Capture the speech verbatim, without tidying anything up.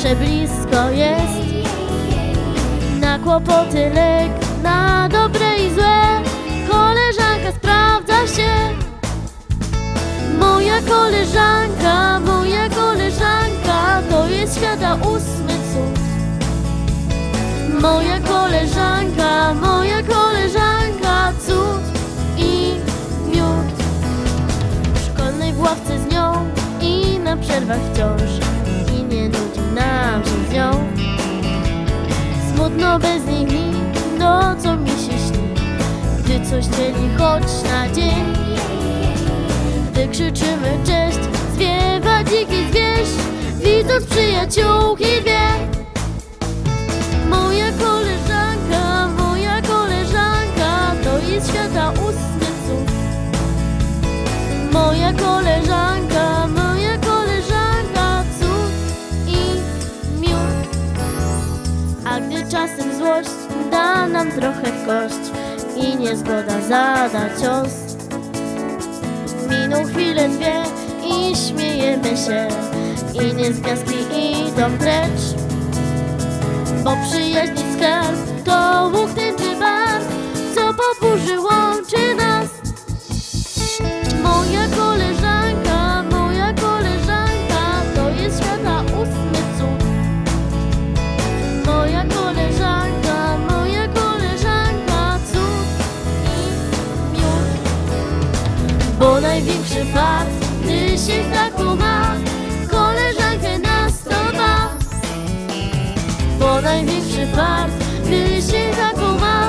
zawsze blisko jest. Na kłopoty lek, na dobre i złe, koleżanka sprawdza się. Moja koleżanka, moja koleżanka, to jest świata ósmy cud. Moja koleżanka, moja koleżanka, cud i miód. W szkolnej ławce z nią i na przerwach wciąż, i nie nudzi nam się z nią. Smutno bez niej mi, no co mi się śni, gdy coś dzieli choć na dzień. Gdy krzyczymy cześć, zwiewa dziki zwierz, widząc przyjaciółki dwie. Moja koleżanka, moja koleżanka, to jest świata ósmy cud. Moja koleżanka, moja koleżanka, cud i miód. A gdy czasem złość da nam trochę w kość i niezgoda zada cios, miną chwilę dwie i śmiejemy się, i niezgwiazdki idą precz. Bo przyjaźni skarb to łuk tęczy barw, co po burzy łączy nas. Moja koleżanka, moja koleżanka, to jest świata ósmy cud. Moja koleżanka, moja koleżanka, cud i miód. Bo największy fakt, gdy się taką ma, koleżankę na sto ma. Bo największy fakt, gdy się taką ma.